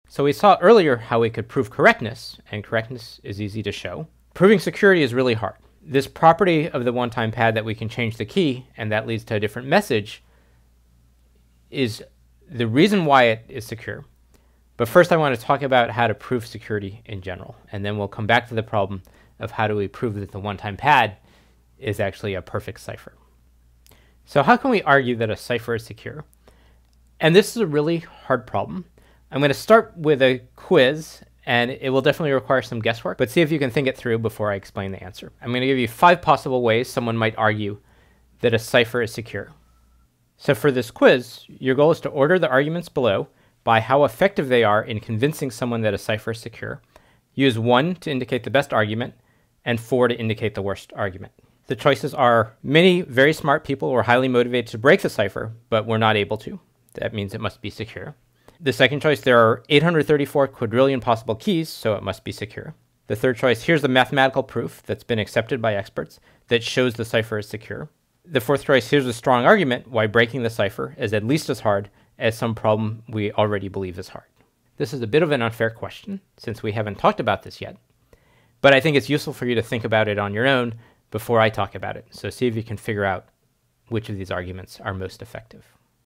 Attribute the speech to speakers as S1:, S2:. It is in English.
S1: So we saw earlier how we could prove correctness, and correctness is easy to show. Proving security is really hard. This property of the one-time pad that we can change the key and that leads to a different message is the reason why it is secure. But first I want to talk about how to prove security in general, and then we'll come back to the problem of how do we prove that the one-time pad is actually a perfect cipher. So how can we argue that a cipher is secure? And this is a really hard problem. I'm going to start with a quiz, and it will definitely require some guesswork, but see if you can think it through before I explain the answer. I'm going to give you 5 possible ways someone might argue that a cipher is secure. So for this quiz, your goal is to order the arguments below by how effective they are in convincing someone that a cipher is secure. Use 1 to indicate the best argument, and 4 to indicate the worst argument. The choices are: many very smart people were highly motivated to break the cipher, but were not able to. That means it must be secure. The second choice, there are 834 quadrillion possible keys, so it must be secure. The third choice, here's the mathematical proof that's been accepted by experts that shows the cipher is secure. The fourth choice, here's a strong argument why breaking the cipher is at least as hard as some problem we already believe is hard. This is a bit of an unfair question, since we haven't talked about this yet, but I think it's useful for you to think about it on your own before I talk about it. So see if you can figure out which of these arguments are most effective.